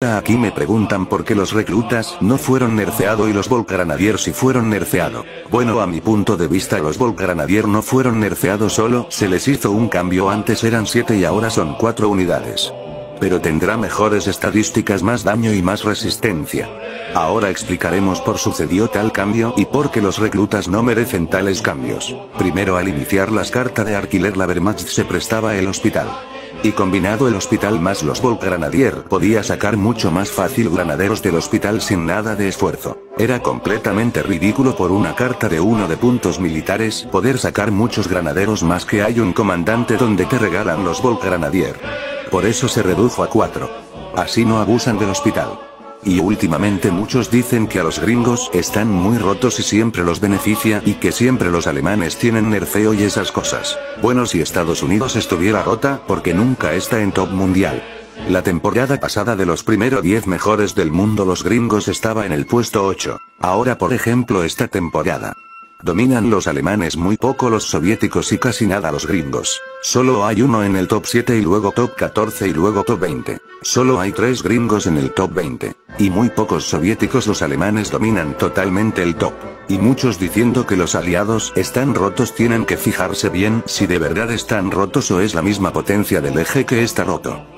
Aquí me preguntan por qué los reclutas no fueron nerfeado y los Volgrenadier sí fueron nerfeado. Bueno, a mi punto de vista los Volgrenadier no fueron nerfeados, solo se les hizo un cambio. Antes eran 7 y ahora son 4 unidades. Pero tendrá mejores estadísticas, más daño y más resistencia. Ahora explicaremos por sucedió tal cambio y por qué los reclutas no merecen tales cambios. Primero, al iniciar las cartas de alquiler la Wehrmacht se prestaba el hospital. Y combinado el hospital más los Volgrenadier podía sacar mucho más fácil granaderos del hospital sin nada de esfuerzo. Era completamente ridículo por una carta de 1 de puntos militares poder sacar muchos granaderos más que hay un comandante donde te regalan los Volgrenadier. Por eso se redujo a 4. Así no abusan del hospital. Y últimamente muchos dicen que a los gringos están muy rotos y siempre los beneficia y que siempre los alemanes tienen nerfeo y esas cosas. Bueno, si Estados Unidos estuviera rota, porque nunca está en top mundial. La temporada pasada de los primeros 10 mejores del mundo los gringos estaba en el puesto 8. Ahora por ejemplo esta temporada dominan los alemanes muy poco los soviéticos y casi nada los gringos. Solo hay uno en el top 7 y luego top 14 y luego top 20. Solo hay 3 gringos en el top 20. Y muy pocos soviéticos. Los alemanes dominan totalmente el top. Y muchos diciendo que los aliados están rotos. Tienen que fijarse bien si de verdad están rotos o es la misma potencia del eje que está roto.